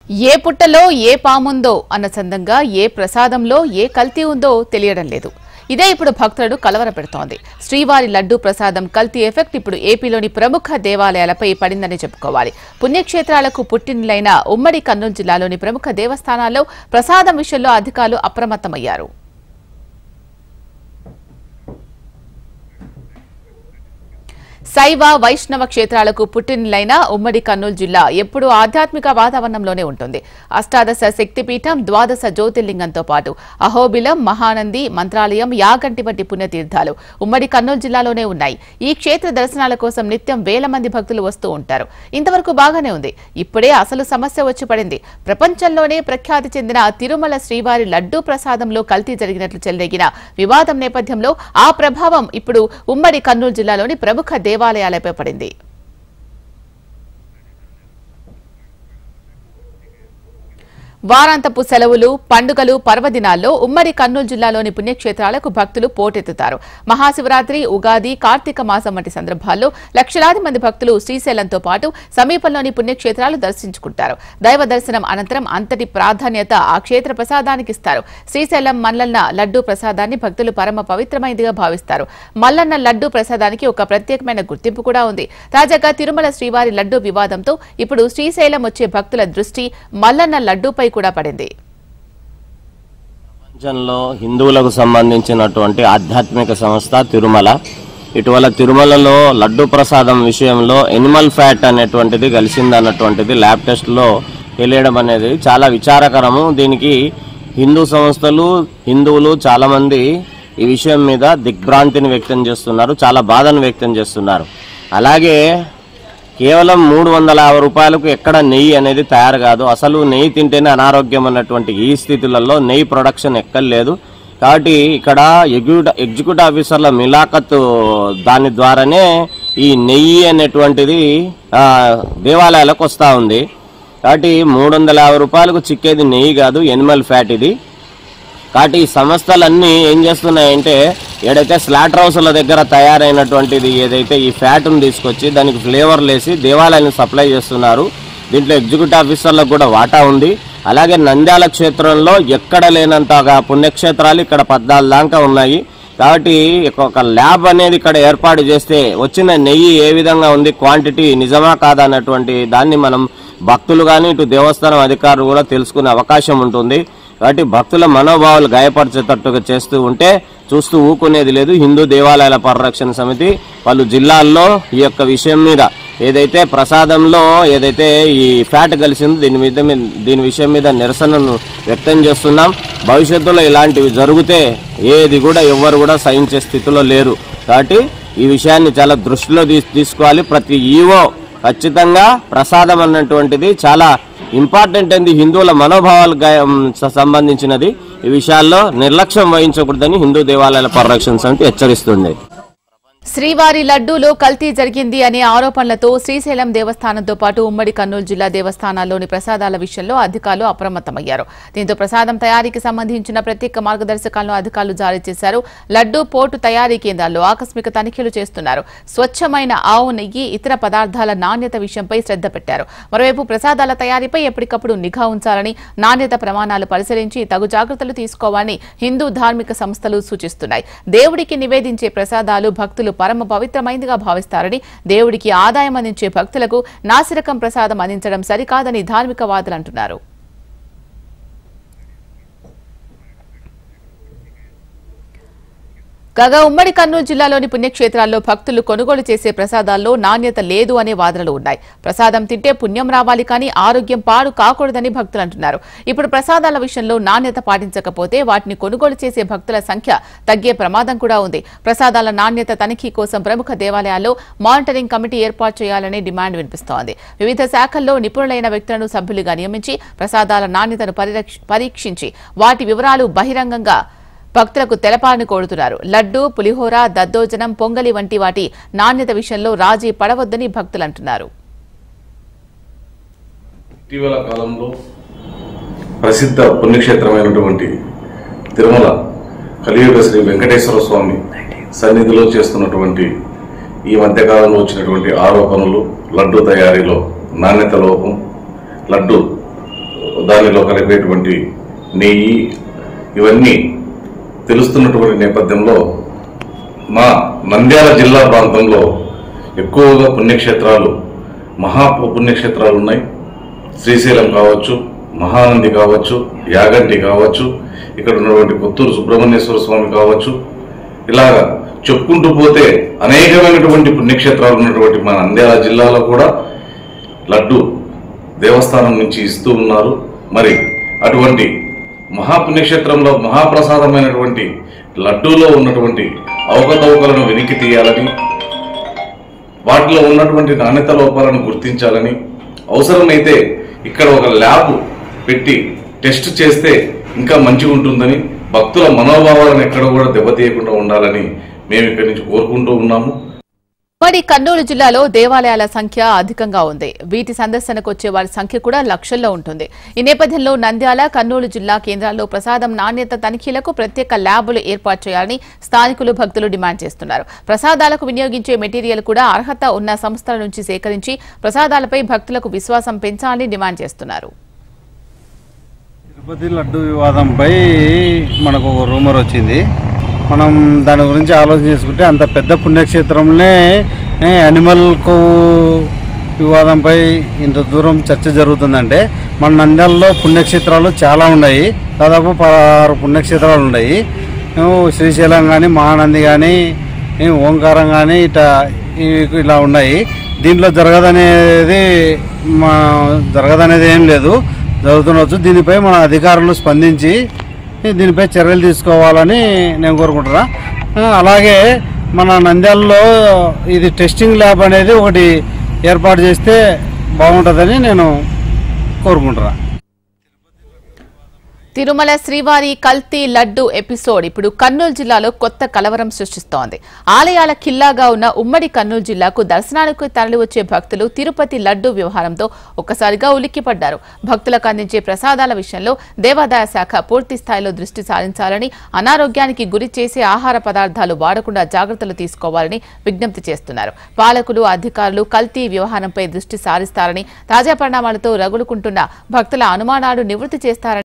ఏ పుట్టలో ఏ పాముందో అన్న చందంగా ఏ ప్రసాదంలో ఏ కల్తీ ఉందో తెలియడం లేదు. ఇదే ఇప్పుడు భక్తులను కలవరపెడుతోంది. శ్రీవారి లడ్డూ ప్రసాదం కల్తీ ఎఫెక్ట్ ఇప్పుడు ఏపీలోని ప్రముఖ దేవాలయాలపై పడిందని చెప్పుకోవాలి. పుణ్యక్షేత్రాలకు పుట్టినలైన ఉమ్మడి కర్నూలు జిల్లాలోని ప్రముఖ దేవస్థానాల్లో ప్రసాదం విషయంలో అధికారులు అప్రమత్తమయ్యారు. శైవ వైష్ణవ క్షేత్రాలకు పుట్టినలైన ఉమ్మడి కర్నూలు జిల్లా ఎప్పుడూ ఆధ్యాత్మిక వాతావరణంలోనే ఉంటుంది. అష్టాదశ శక్తిపీఠం, ద్వాదశ జ్యోతిర్లింగంతో పాటు అహోబిలం, మహానంది, మంత్రాలయం, యాగంటి వంటి పుణ్యతీర్థాలు ఉమ్మడి కర్నూలు జిల్లాలోనే ఉన్నాయి. ఈ క్షేత్ర దర్శనాల కోసం నిత్యం వేల మంది భక్తులు వస్తూ ఉంటారు. ఇంతవరకు బాగానే ఉంది. ఇప్పుడే అసలు సమస్య వచ్చి పడింది. ప్రపంచంలోనే ప్రఖ్యాతి చెందిన తిరుమల శ్రీవారి లడ్డూ ప్రసాదంలో కల్తీ జరిగినట్లు చెలరేగిన వివాదం నేపథ్యంలో ఆ ప్రభావం ఇప్పుడు ఉమ్మడి కర్నూలు జిల్లాలోని ప్రముఖ దేవాలయాలపై పడింది. వారాంతపు సెలవులు, పండుగలు, పర్వదినాల్లో ఉమ్మడి కర్నూలు జిల్లాలోని పుణ్యక్షేత్రాలకు భక్తులు పోటెత్తుతారు. మహాశివరాత్రి, ఉగాది, కార్తీక మాసం వంటి సందర్భాల్లో లక్షలాది మంది భక్తులు శ్రీశైలంతో పాటు సమీపంలోని పుణ్యక్షేత్రాలు దర్శించుకుంటారు. దైవ దర్శనం అనంతరం అంతటి ప్రాధాన్యత ఆ క్షేత్ర ప్రసాదానికి ఇస్తారు. శ్రీశైలం మల్లన్న లడ్డూ ప్రసాదాన్ని భక్తులు పరమ పవిత్రమైనదిగా భావిస్తారు. మల్లన్న లడ్డూ ప్రసాదానికి ఒక ప్రత్యేకమైన గుర్తింపు కూడా ఉంది. తాజాగా తిరుమల శ్రీవారి లడ్డూ వివాదంతో ఇప్పుడు శ్రీశైలం వచ్చే భక్తుల దృష్టి మల్లన్న లడ్డూపై కూడా పడింది. ప్రపంచంలో హిందువులకు సంబంధించినటువంటి ఆధ్యాత్మిక సంస్థ తిరుమల. ఇటీవల తిరుమలలో లడ్డు ప్రసాదం విషయంలో ఎనిమల్ ఫ్యాట్ అనేటువంటిది కలిసిందన్నటువంటిది ల్యాబ్ టెస్ట్లో తెలియడం అనేది చాలా విచారకరము. దీనికి హిందూ సంస్థలు, హిందువులు చాలామంది ఈ విషయం మీద దిగ్భ్రాంతిని వ్యక్తం చేస్తున్నారు, చాలా బాధను వ్యక్తం చేస్తున్నారు. అలాగే కేవలం 350 రూపాయలకు ఎక్కడ నెయ్యి అనేది తయారు కాదు. అసలు నెయ్యి తింటేనే అనారోగ్యం అన్నటువంటి ఈ స్థితులలో నెయ్యి ప్రొడక్షన్ ఎక్కలేదు. కాబట్టి ఇక్కడ ఎగ్జిక్యూటివ్ ఆఫీసర్ల మిలాఖత్ దాని ద్వారానే ఈ నెయ్యి అనేటువంటిది దేవాలయాలకు వస్తూ ఉంది. కాబట్టి 350 రూపాయలకు చిక్కేది నెయ్యి కాదు, ఎనిమల్ ఫ్యాట్ ఇది. కాబట్టి ఈ సంస్థలన్నీ ఏం చేస్తున్నాయంటే ఏదైతే స్లాటర్ హౌస్ల దగ్గర తయారైనటువంటిది ఏదైతే ఈ ఫ్యాట్ను తీసుకొచ్చి దానికి ఫ్లేవర్లు వేసి దేవాలయాన్ని సప్లై చేస్తున్నారు. దీంట్లో ఎగ్జిక్యూటివ్ ఆఫీసర్లకు కూడా వాటా ఉంది. అలాగే నంద్యాల క్షేత్రంలో ఎక్కడ లేనంతగా పుణ్యక్షేత్రాలు ఇక్కడ 14 దాకా ఉన్నాయి. కాబట్టి ఒక ల్యాబ్ అనేది ఇక్కడ ఏర్పాటు చేస్తే వచ్చిన నెయ్యి ఏ విధంగా ఉంది, క్వాంటిటీ నిజమా కాదా అన్నటువంటి దాన్ని మనం భక్తులు కానీ ఇటు దేవస్థానం అధికారులు కూడా తెలుసుకునే అవకాశం ఉంటుంది. కాబట్టి భక్తుల మనోభావాలు గాయపరిచేటట్టుగా చేస్తూ ఉంటే చూస్తూ ఊకునేది లేదు. హిందూ దేవాలయాల పరిరక్షణ సమితి పలు జిల్లాల్లో ఈ యొక్క విషయం మీద ఏదైతే ప్రసాదంలో ఏదైతే ఈ ఫ్యాట్ కలిసిందో దీని విషయం మీద నిరసనను వ్యక్తం చేస్తున్నాం. భవిష్యత్తులో ఇలాంటివి జరిగితే ఏది కూడా ఎవ్వరు కూడా సహించే స్థితిలో లేరు. కాబట్టి ఈ విషయాన్ని చాలా దృష్టిలో తీసుకోవాలి. ప్రతి ఈవో ఖచ్చితంగా ప్రసాదం అన్నటువంటిది చాలా ఇంపార్టెంట్ అంది, హిందువుల మనోభావాలకు సంబంధించినది. ఈ విషయాల్లో నిర్లక్ష్యం వహించకూడదని హిందూ దేవాలయాల పరిరక్షణ సమితి హెచ్చరిస్తుంది. శ్రీవారి లడ్డూలో కల్తీ జరిగింది అనే ఆరోపణలతో శ్రీశైలం దేవస్థానంతో పాటు ఉమ్మడి కర్నూలు జిల్లా దేవస్థానాల్లోని ప్రసాదాల విషయంలో అధికారులు అప్రమత్తమయ్యారు. దీంతో ప్రసాదం తయారీకి సంబంధించిన ప్రత్యేక మార్గదర్శకాలను అధికారులు జారీ చేశారు. లడ్డూ పోటు తయారీ కేంద్రాల్లో ఆకస్మిక తనిఖీలు చేస్తున్నారు. స్వచ్ఛమైన ఆవు నెయ్యి, ఇతర పదార్థాల నాణ్యత విషయంపై శ్రద్ధ పెట్టారు. మరోవైపు ప్రసాదాల తయారీపై ఎప్పటికప్పుడు నిఘా ఉంచాలని, నాణ్యత ప్రమాణాలు పరిశీలించి తగు జాగ్రత్తలు తీసుకోవాలని హిందూ ధార్మిక సంస్థలు సూచిస్తున్నాయి. దేవుడికి నివేదించే ప్రసాదాలు భక్తులు పరమ పవిత్రమైనదిగా భావిస్తారని, దేవుడికి ఆదాయం అందించే భక్తులకు నాసిరకం ప్రసాదం అందించడం సరికాదని ధార్మికవాదులు అంటున్నారు. కాగా ఉమ్మడి కర్నూలు జిల్లాలోని పుణ్యక్షేత్రాల్లో భక్తులు కొనుగోలు చేసే ప్రసాదాల్లో నాణ్యత లేదు అనే వాదనలు ఉన్నాయి. ప్రసాదం తింటే పుణ్యం రావాలి కానీ ఆరోగ్యం పాడు కాకూడదని భక్తులు అంటున్నారు. ఇప్పుడు ప్రసాదాల విషయంలో నాణ్యత పాటించకపోతే వాటిని కొనుగోలు చేసే భక్తుల సంఖ్య తగ్గే ప్రమాదం కూడా ఉంది. ప్రసాదాల నాణ్యత తనిఖీ కోసం ప్రముఖ దేవాలయాల్లో మానిటరింగ్ కమిటీ ఏర్పాటు చేయాలనే డిమాండ్ వినిపిస్తోంది. వివిధ శాఖల్లో నిపుణులైన వ్యక్తులను సభ్యులుగా నియమించి ప్రసాదాల నాణ్యతను పరీక్షించి వాటి వివరాలు బహిరంగంగా భక్తులకు తెలపాలని కోరుతున్నారు. లడ్డు, పులిహోర, దద్దోజనం, పొంగలి వంటి వాటి నాణ్యత విషయంలో రాజీ పడవద్దని భక్తులు అంటున్నారు. ఇటీవల కాలంలో ప్రసిద్ధ పుణ్యక్షేత్రమైనటువంటి తిరుమల కలియుగ శ్రీ వెంకటేశ్వర స్వామి సన్నిధిలో చేస్తున్నటువంటి ఈ మధ్యకాలంలో వచ్చినటువంటి ఆరోపణలు, లడ్డు తయారీలో నాణ్యత లోపం, లడ్డు దానిలో కలిపేటువంటి నెయ్యి ఇవన్నీ తెలుస్తున్నటువంటి నేపథ్యంలో మా నంద్యాల జిల్లా ప్రాంతంలో ఎక్కువగా పుణ్యక్షేత్రాలు పుణ్యక్షేత్రాలు ఉన్నాయి. శ్రీశైలం కావచ్చు, మహానంది కావచ్చు, యాగంటి కావచ్చు, ఇక్కడ ఉన్నటువంటి కొత్తూరు సుబ్రహ్మణ్యేశ్వర స్వామి కావచ్చు, ఇలాగా చెప్పుకుంటూ పోతే అనేకమైనటువంటి పుణ్యక్షేత్రాలు ఉన్నటువంటి మా నంద్యాల జిల్లాలో కూడా లడ్డు దేవస్థానం నుంచి ఇస్తూ ఉన్నారు. మరి అటువంటి మహాపుణ్యక్షేత్రంలో మహాప్రసాదమైనటువంటి లడ్డూలో ఉన్నటువంటి అవకతవకలను వెనక్కి తీయాలని, వాటిలో ఉన్నటువంటి నాణ్యత లోపాలను గుర్తించాలని, అవసరమైతే ఇక్కడ ఒక ల్యాబ్ పెట్టి టెస్ట్ చేస్తే ఇంకా మంచిగా ఉంటుందని, భక్తుల మనోభావాలను ఎక్కడ కూడా దెబ్బతీయకుండా ఉండాలని మేము ఇక్కడి నుంచి కోరుకుంటూ ఉన్నాము. మరి కర్నూలు జిల్లాలో దేవాలయాల సంఖ్య అధికంగా ఉంది. వీటి సందర్శనకు వచ్చే వారి సంఖ్య కూడా లక్షల్లో ఉంటుంది. ఈ నేపథ్యంలో నంద్యాల, కర్నూలు జిల్లా కేంద్రాల్లో ప్రసాదం నాణ్యత తనిఖీలకు ప్రత్యేక ల్యాబులు ఏర్పాటు చేయాలని స్థానికులు, భక్తులు డిమాండ్ చేస్తున్నారు. ప్రసాదాలకు వినియోగించే మెటీరియల్ కూడా అర్హత ఉన్న సంస్థల నుంచి సేకరించి ప్రసాదాలపై భక్తులకు విశ్వాసం పెంచాలని డిమాండ్ చేస్తున్నారు. తిరుపతి లడ్డు వివాదంపై మనకు ఒక రూమర్ వచ్చింది. మనం దాని గురించి ఆలోచన చేసుకుంటే అంత పెద్ద పుణ్యక్షేత్రంలో యానిమల్ కొవ్వు వివాదంపై ఇంత దూరం చర్చ జరుగుతుందంటే, మన నంద్యాలలో పుణ్యక్షేత్రాలు చాలా ఉన్నాయి. దాదాపు 16 పుణ్యక్షేత్రాలు ఉన్నాయి. శ్రీశైలం కానీ, మహానంది కానీ, ఓంకారం కానీ ఇలా ఉన్నాయి. దీంట్లో జరగదనేది ఏం లేదు, జరుగుతుండవచ్చు. దీనిపై మన అధికారులు స్పందించి దీనిపై చర్యలు తీసుకోవాలని నేను కోరుకుంటున్నా. అలాగే మన నంద్యాలలో ఇది టెస్టింగ్ ల్యాబ్ అనేది ఒకటి ఏర్పాటు చేస్తే బాగుంటుందని నేను కోరుకుంటున్నా. తిరుమల శ్రీవారి కల్తీ లడ్డు ఎపిసోడ్ ఇప్పుడు కర్నూలు జిల్లాలో కొత్త కలవరం సృష్టిస్తోంది. ఆలయాల కిల్లాగా ఉన్న ఉమ్మడి కర్నూలు జిల్లాకు దర్శనానికి తరలివచ్చే భక్తులు తిరుపతి లడ్డు వ్యవహారంతో ఒక్కసారిగా ఉలిక్కిపడ్డారు. భక్తులకు అందించే ప్రసాదాల విషయంలో దేవాదాయ శాఖ పూర్తి స్థాయిలో దృష్టి సారించాలని, అనారోగ్యానికి గురి చేసే ఆహార పదార్థాలు వాడకుండా జాగ్రత్తలు తీసుకోవాలని విజ్ఞప్తి చేస్తున్నారు. పాలకులు, అధికారులు కల్తీ వ్యవహారంపై దృష్టి సారిస్తారని, తాజా పరిణామాలతో రగులుకుంటున్న భక్తుల అనుమానాలు నివృత్తి చేస్తారని